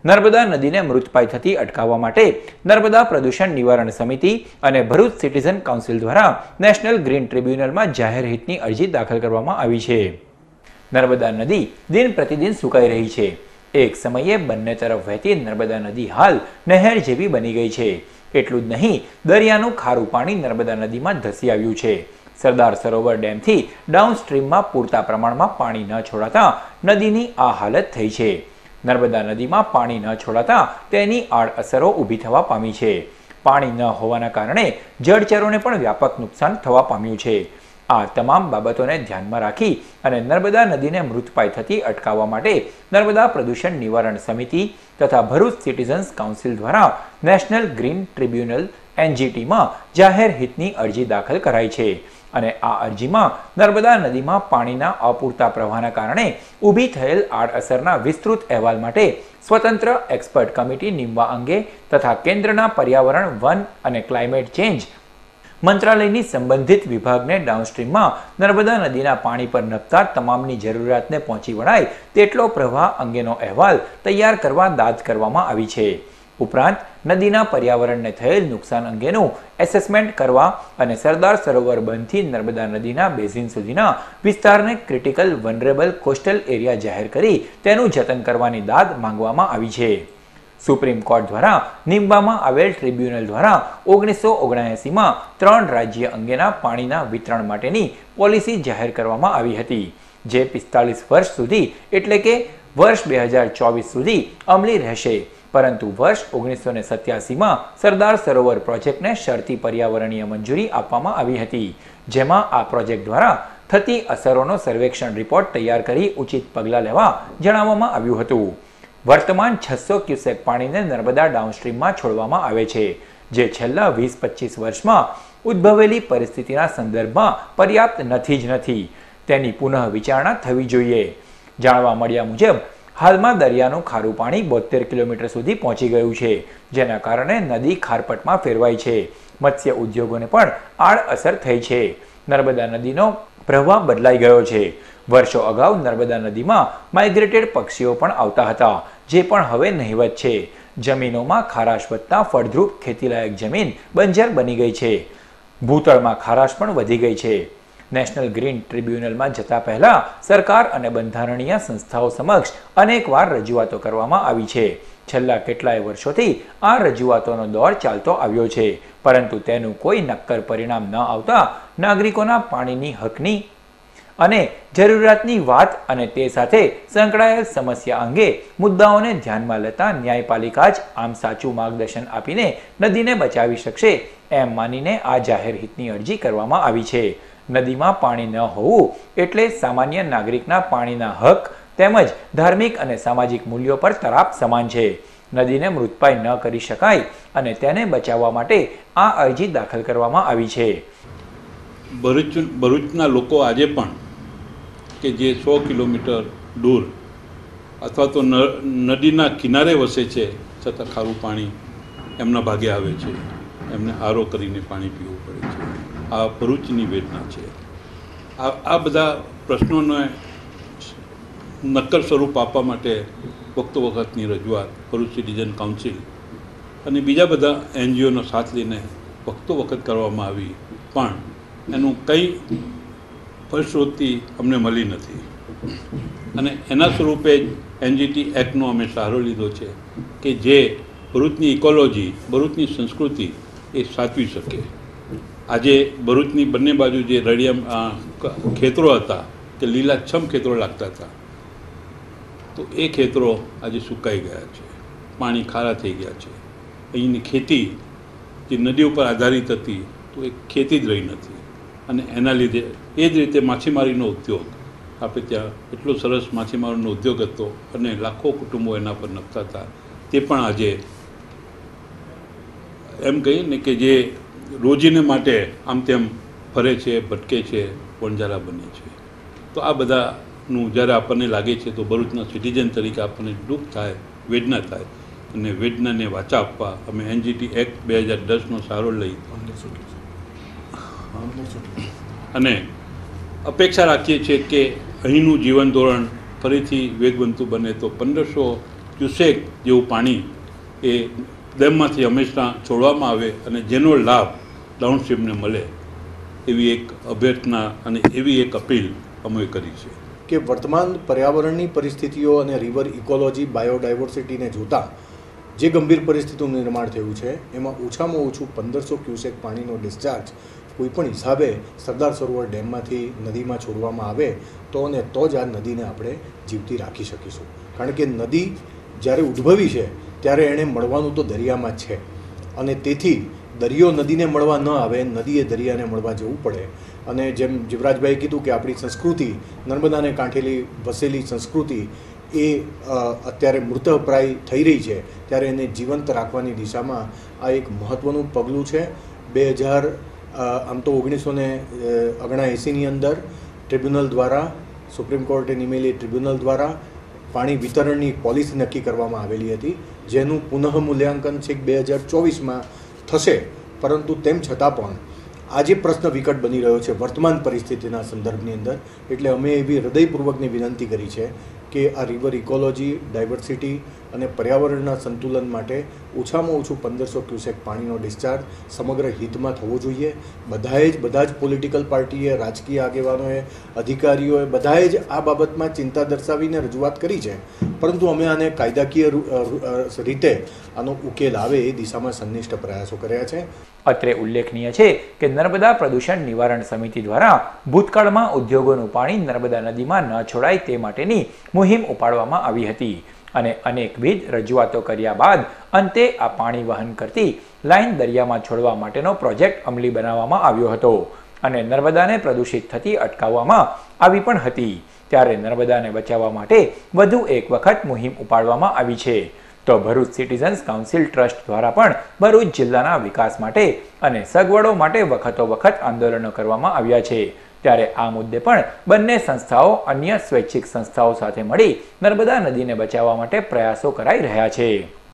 નર્મદા નદીને મૃતપાય થતી અટકાવવા માટે નર્મદા પ્રદૂષણ નિવારણ સમિતિ અને ભરૂચ સિટીઝન કાઉન્સિલ દ્વારા નેશનલ ગ્રીન ટ્રિબ્યુનલમાં જાહેર હિતની અરજી દાખલ કરવામાં આવી છે। નર્મદા નદી દિન પ્રતિદિન સુકાઈ રહી છે। એક સમયે બંને તરફ વહેતી નર્મદા નદી હાલ નહેર જેવી બની ગઈ છે। એટલું જ નહીં, દરિયાનું ખારું પાણી નર્મદા નદીમાં ધસી આવ્યું છે। સરદાર સરોવર ડેમથી ડાઉનસ્ટ્રીમમાં પૂરતા પ્રમાણમાં પાણી ન છોડાતા નદીની આ હાલત થઈ છે। નર્મદા નદીમાં પાણી ન છોડાતા તેની આડઅસરો ઊભી થવા પામી છે। પાણી ન હોવાના કારણે જળચરોને પણ વ્યાપક નુકસાન થવા પામ્યું છે। આ તમામ બાબતોને ધ્યાનમાં રાખી અને નર્મદા નદીને મૃતપાય થતી અટકાવવા માટે નર્મદા પ્રદૂષણ નિવારણ સમિતિ તથા ભરૂચ સિટીઝન્સ કાઉન્સિલ દ્વારા નેશનલ ગ્રીન ટ્રિબ્યુનલ NGTમાં જાહેર હિતની અરજી દાખલ કરાઈ છે અને આ અરજીમાં નર્મદા નદીમાં પાણીના અપૂરતા પ્રવાહના કારણે ઊભી થયેલ આડઅસરના વિસ્તૃત અહેવાલ માટે સ્વતંત્ર એક્સપર્ટ કમિટી નીમવા અંગે તથા કેન્દ્રના પર્યાવરણ, વન અને ક્લાઇમેટ ચેન્જ મંત્રાલયની સંબંધિત વિભાગને ડાઉનસ્ટ્રીમમાં નર્મદા નદીના પાણી પર નભતા તમામની જરૂરિયાતને પહોંચી વળાય તેટલો પ્રવાહ અંગેનો અહેવાલ તૈયાર કરવા દાદ કરવામાં આવી છે। ઉપરાંત નદીના પર્યાવરણને થયેલ નુકસાન અંગેનું એસેસમેન્ટ કરવા અને સરદાર સરોવર બંધથી નર્મદા નદીના બેઝિન સુધીના વિસ્તારને ક્રિટિકલ વનરેબલ કોસ્ટલ એરિયા જાહેર કરી તેનું જતન કરવાની દાદ માંગવામાં આવી છે। સુપ્રીમ કોર્ટ દ્વારા નીમવામાં આવેલ ટ્રિબ્યુનલ દ્વારા 1979માં 3 રાજ્ય અંગેના પાણીના વિતરણ માટેની પોલિસી જાહેર કરવામાં આવી હતી, જે 45 વર્ષ સુધી એટલે કે વર્ષ 2024 સુધી અમલી રહેશે। પરંતુ વર્ષ 1987માં સરદાર સરોવર પ્રોજેક્ટને શરતી પર્યાવરણીય મંજૂરી આપવામાં આવી હતી, જેમાં આ પ્રોજેક્ટ દ્વારા થતી અસરોનો સર્વેક્ષણ રિપોર્ટ તૈયાર કરી ઉચિત પગલાં લેવા જણાવવામાં આવ્યું હતું। વર્તમાન 600 ક્યુસેક પાણીને નર્મદા ડાઉનસ્ટ્રીમમાં છોડવામાં આવે છે, જે છેલ્લા 20-25 વર્ષમાં ઉદ્ભવેલી પરિસ્થિતિના સંદર્ભમાં પર્યાપ્ત નથી જ નથી। તેની પુનઃ વિચારણા થવી જોઈએ। જાણવા મળ્યા મુજબ હાલમાં દરિયાનું ખારું પાણી 72 કિલોમીટર સુધી પહોંચી ગયું છે, જેના કારણે નદી ખારપટમાં ફેરવાઈ છે। મત્સ્ય ઉદ્યોગોને પણ આડઅસર થઈ છે। નર્મદા નદીનો પ્રવાહ બદલાઈ ગયો છે। વર્ષો અગાઉ નર્મદા નદીમાં માઇગ્રેટેડ પક્ષીઓ પણ આવતા હતા, જે પણ હવે નહિવત છે। જમીનોમાં ખારાશ વધતા ફળદ્રુપ ખેતીલાયક જમીન બંજર બની ગઈ છે। ભૂતળમાં ખારાશ પણ વધી ગઈ છે। નેશનલ ગ્રીન ટ્રિબ્યુનલમાં જતા પહેલા સરકાર અને બંધારણીય સંસ્થાઓ સમક્ષ અનેકવાર રજૂઆતો કરવામાં આવી છે। છેલ્લા કેટલાય વર્ષોથી આ રજૂઆતોનો દોર ચાલતો આવ્યો છે, પરંતુ તેનું કોઈ નક્કર પરિણામ ન આવતા નાગરિકોના પાણીની હકની અને જરૂરિયાતની વાત અને તે સાથે સંકળાયેલ સમસ્યા અંગે મુદ્દાઓને ધ્યાનમાં લેતા ન્યાયપાલિકા જ આમ સાચું માર્ગદર્શન આપીને નદીને બચાવી શકશે એમ માનીને આ જાહેર હિતની અરજી કરવામાં આવી છે। નદીમાં પાણી ન હોવું એટલે સામાન્ય નાગરિકના પાણીના હક તેમજ ધાર્મિક અને સામાજિક મૂલ્યો પર તરાપ સમાન છે। નદીને મૃતપાય ન કરી શકાય અને તેને બચાવવા માટે આ અરજી દાખલ કરવામાં આવી છે। ભરૂચના લોકો આજે પણ કે જે 100 કિલોમીટર દૂર અથવા તો નદીના કિનારે વસે છે, છતાં ખારું પાણી એમના ભાગે આવે છે, એમને આરો કરીને પાણી પીવું પડે છે। આ ભરૂચની વેદના છે। આ બધા પ્રશ્નોને નક્કર સ્વરૂપ આપવા માટે વખતો વખતની રજૂઆત ભરૂચ સિટીઝન કાઉન્સિલ અને બીજા બધા NGOનો સાથ લઈને વખતો વખત કરવામાં આવી, પણ એનું કંઈ ફલશ્રુતિ અમને મળી નથી અને એના સ્વરૂપે જ NGT એક્ટનો અમે સહારો લીધો છે કે જે ભરૂચની ઇકોલોજી, ભરૂચની સંસ્કૃતિ એ સાચવી શકે। આજે ભરૂચની બંને બાજુ જે રળિયા ખેતરો હતા તે લીલાછમ ખેતરો લાગતા હતા, તો એ ખેતરો આજે સુકાઈ ગયા છે, પાણી ખારા થઈ ગયા છે। અહીંની ખેતી જે નદી ઉપર આધારિત હતી તો એ ખેતી જ રહી નથી અને એના લીધે એ જ રીતે માછીમારીનો ઉદ્યોગ, આપણે ત્યાં એટલો સરસ માછીમારીનો ઉદ્યોગ હતો અને લાખો કુટુંબો એના પર નભતા હતા, તે પણ આજે એમ કહીએ ને કે જે રોજીને માટે આમ તેમ ફરે છે, ભટકે છે, વણઝારા બને છે। તો આ બધાનું જ્યારે આપણને લાગે છે તો ભરૂચના સિટીઝન તરીકે આપણને દુઃખ થાય, વેદના થાય અને વેદનાને વાચા આપવા અમે NGT એક્ટ 2010નો સહારો લઈ અને અપેક્ષા રાખીએ છીએ કે અહીંનું જીવન ધોરણ ફરીથી વેગવંતું બને તો 1500 ક્યુસેક જેવું પાણી એ ડેમમાંથી હંમેશા છોડવામાં આવે અને જેનો લાભ ડાઉનસ્ટ્રીમને મળે એવી એક અભ્યર્થના અને એવી એક અપીલ અમે કરી છે કે વર્તમાન પર્યાવરણની પરિસ્થિતિઓ અને રિવર ઇકોલોજી બાયોડાયવર્સિટીને જોતાં જે ગંભીર પરિસ્થિતિનું નિર્માણ થયું છે એમાં ઓછામાં ઓછું 1500 ક્યુસેક પાણીનો ડિસ્ચાર્જ કોઈપણ હિસાબે સરદાર સરોવર ડેમમાંથી નદીમાં છોડવામાં આવે તો જ આ નદીને આપણે જીવતી રાખી શકીશું. કારણ કે નદી જ્યારે ઉદ્ભવી છે ત્યારે એણે મળવાનું તો દરિયામાં જ છે અને તેથી દરિયો નદીને મળવા ન આવે, નદીએ દરિયાને મળવા જવું પડે. અને જેમ જીવરાજભાઈએ કીધું કે આપણી સંસ્કૃતિ, નર્મદાને કાંઠેલી વસેલી સંસ્કૃતિ એ અત્યારે મૃતપ્રાય થઈ રહી છે, ત્યારે એને જીવંત રાખવાની દિશામાં આ એક મહત્ત્વનું પગલું છે. 1979ની અંદર ટ્રિબ્યુનલ દ્વારા, સુપ્રીમ કોર્ટે નિમેલી ટ્રિબ્યુનલ દ્વારા પાણી વિતરણની પોલિસી નક્કી કરવામાં આવેલી હતી, જેનું પુનઃમૂલ્યાંકન છેક 2024માં થશે. પરંતુ તેમ છતાં પણ આજે પ્રશ્ન વિકટ બની રહ્યો છે વર્તમાન પરિસ્થિતિના સંદર્ભની અંદર. એટલે અમે એવી હૃદયપૂર્વકની વિનંતી કરી છે કે આ રિવર ઇકોલોજી, ડાયવર્સિટી અને પર્યાવરણના સંતુલન માટે ઓછામાં ઓછું 1500 ક્યુસેક પાણીનો ડિસ્ચાર્જ સમગ્ર હિતમાં થવો જોઈએ. બધા જ પોલિટિકલ પાર્ટીએ, રાજકીય આગેવાનોએ, અધિકારીઓએ બધાએ જ આ બાબતમાં ચિંતા દર્શાવીને રજૂઆત કરી છે. પરંતુ અમે આને કાયદાકીય રીતે આનો ઉકેલ આવે એ દિશામાં સંનિષ્ઠ પ્રયાસો કર્યા છે. અત્રે ઉલ્લેખનીય છે કે નર્મદા પ્રદૂષણ નિવારણ સમિતિ દ્વારા ભૂતકાળમાં ઉદ્યોગોનું પાણી નર્મદા નદીમાં ન છોડાય તે માટેની મુહિમ ઉપાડવામાં આવી હતી અને અનેકવિધ રજૂઆતો કર્યા બાદ અંતે આ પાણી વહન કરતી લાઇન દરિયામાં છોડવા માટેનો પ્રોજેક્ટ અમલી બનાવવામાં આવ્યો હતો અને નર્મદાને પ્રદૂષિત થતી અટકાવવામાં આવી પણ હતી. ત્યારે નર્મદાને બચાવવા માટે વધુ એક વખત મુહિમ ઉપાડવામાં આવી છે. તો ભરૂચ સિટીઝન્સ કાઉન્સિલ ટ્રસ્ટ દ્વારા પણ ભરૂચ જિલ્લાના વિકાસ માટે અને સગવડો માટે વખત આંદોલનો કરવામાં આવ્યા છે. ત્યારે આ મુદ્દે પણ બંને સંસ્થાઓ અન્ય સ્વૈચ્છિક સંસ્થાઓ સાથે મળી નર્મદા નદીને બચાવવા માટે પ્રયાસો કરાઈ રહ્યા છે.